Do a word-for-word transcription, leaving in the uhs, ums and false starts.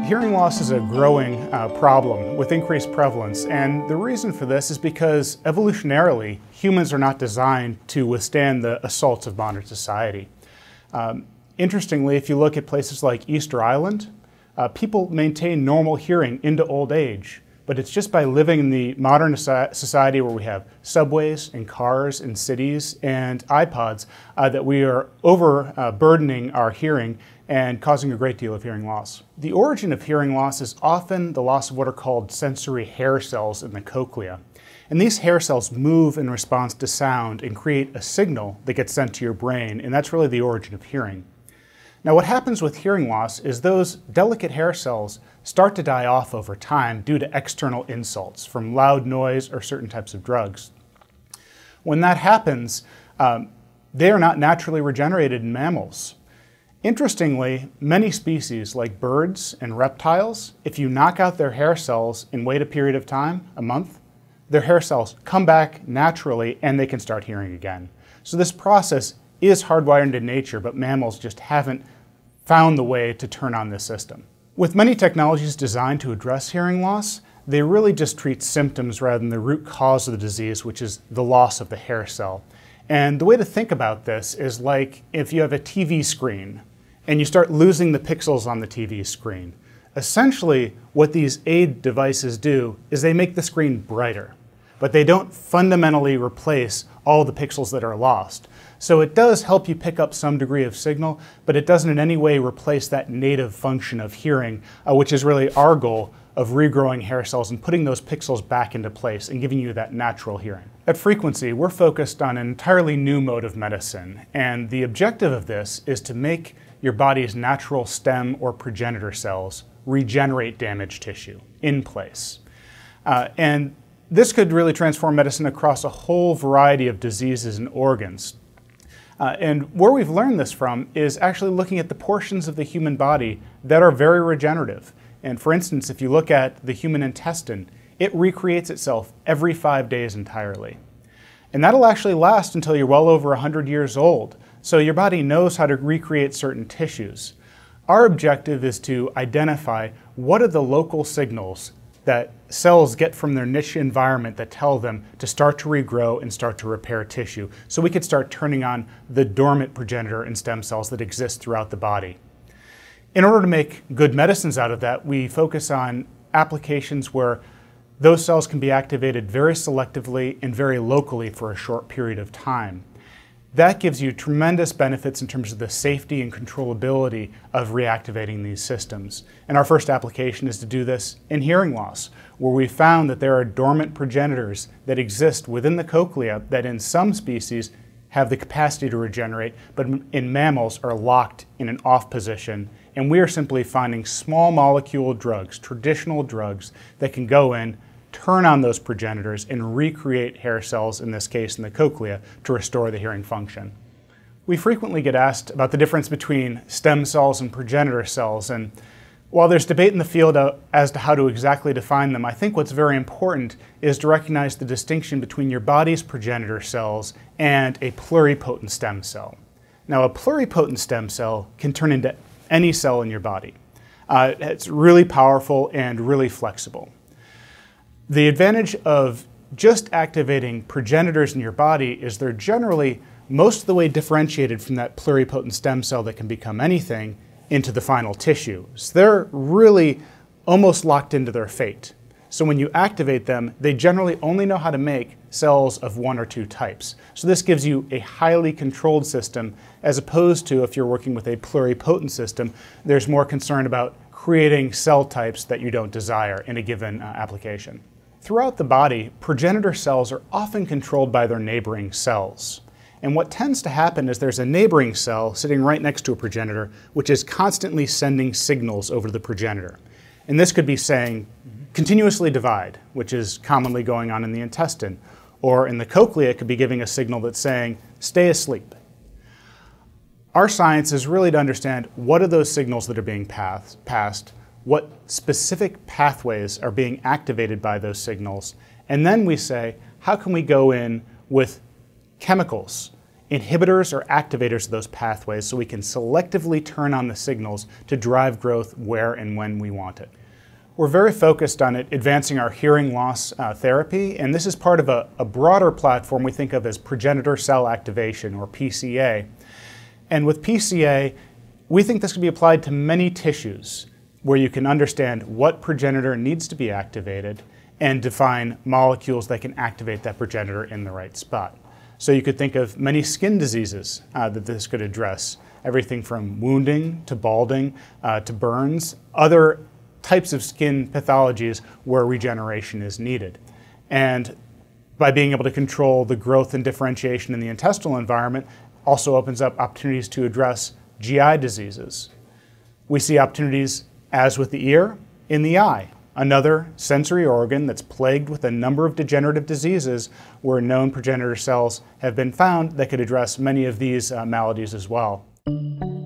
Hearing loss is a growing uh, problem with increased prevalence, and the reason for this is because evolutionarily, humans are not designed to withstand the assaults of modern society. Um, interestingly, if you look at places like Easter Island, uh, people maintain normal hearing into old age, but it's just by living in the modern society where we have subways and cars and cities and iPods uh, that we are overburdening uh, our hearing and causing a great deal of hearing loss. The origin of hearing loss is often the loss of what are called sensory hair cells in the cochlea. And these hair cells move in response to sound and create a signal that gets sent to your brain, and that's really the origin of hearing. Now, what happens with hearing loss is those delicate hair cells start to die off over time due to external insults from loud noise or certain types of drugs. When that happens, um, they are not naturally regenerated in mammals. Interestingly, many species like birds and reptiles, if you knock out their hair cells and wait a period of time, a month, their hair cells come back naturally and they can start hearing again. So this process is hardwired in nature, but mammals just haven't found the way to turn on this system. With many technologies designed to address hearing loss, they really just treat symptoms rather than the root cause of the disease, which is the loss of the hair cell. And the way to think about this is like if you have a T V screen and you start losing the pixels on the T V screen. Essentially, what these aid devices do is they make the screen brighter, but they don't fundamentally replace all the pixels that are lost. So it does help you pick up some degree of signal, but it doesn't in any way replace that native function of hearing, uh, which is really our goal of regrowing hair cells and putting those pixels back into place and giving you that natural hearing. At Frequency, we're focused on an entirely new mode of medicine, and the objective of this is to make your body's natural stem or progenitor cells regenerate damaged tissue in place. Uh, and this could really transform medicine across a whole variety of diseases and organs. Uh, and where we've learned this from is actually looking at the portions of the human body that are very regenerative. And for instance, if you look at the human intestine, it recreates itself every five days entirely. And that'll actually last until you're well over one hundred years old. So your body knows how to recreate certain tissues. Our objective is to identify what are the local signals that cells get from their niche environment that tell them to start to regrow and start to repair tissue, so we could start turning on the dormant progenitor and stem cells that exist throughout the body. In order to make good medicines out of that, we focus on applications where those cells can be activated very selectively and very locally for a short period of time. That gives you tremendous benefits in terms of the safety and controllability of reactivating these systems. And our first application is to do this in hearing loss, where we found that there are dormant progenitors that exist within the cochlea that in some species have the capacity to regenerate, but in mammals are locked in an off position. And we are simply finding small molecule drugs, traditional drugs, that can go in, turn on those progenitors and recreate hair cells, in this case in the cochlea, to restore the hearing function. We frequently get asked about the difference between stem cells and progenitor cells, and while there's debate in the field as to how to exactly define them, I think what's very important is to recognize the distinction between your body's progenitor cells and a pluripotent stem cell. Now, a pluripotent stem cell can turn into any cell in your body. Uh, it's really powerful and really flexible. The advantage of just activating progenitors in your body is they're generally most of the way differentiated from that pluripotent stem cell that can become anything into the final tissue. So they're really almost locked into their fate. So when you activate them, they generally only know how to make cells of one or two types. So this gives you a highly controlled system, as opposed to if you're working with a pluripotent system, there's more concern about creating cell types that you don't desire in a given uh, application. Throughout the body, progenitor cells are often controlled by their neighboring cells. And what tends to happen is there's a neighboring cell sitting right next to a progenitor, which is constantly sending signals over to the progenitor. And this could be saying, continuously divide, which is commonly going on in the intestine. Or in the cochlea, it could be giving a signal that's saying, stay asleep. Our science is really to understand what are those signals that are being pass passed, what specific pathways are being activated by those signals, and then we say, how can we go in with chemicals inhibitors or activators of those pathways so we can selectively turn on the signals to drive growth where and when we want it. We're very focused on it, advancing our hearing loss uh, therapy, and this is part of a, a broader platform we think of as progenitor cell activation, or P C A. And with P C A, we think this can be applied to many tissues where you can understand what progenitor needs to be activated and define molecules that can activate that progenitor in the right spot. So you could think of many skin diseases uh, that this could address, everything from wounding to balding uh, to burns, other types of skin pathologies where regeneration is needed. And by being able to control the growth and differentiation in the intestinal environment also opens up opportunities to address G I diseases. We see opportunities, as with the ear, in the eye, another sensory organ that's plagued with a number of degenerative diseases where known progenitor cells have been found that could address many of these uh, maladies as well.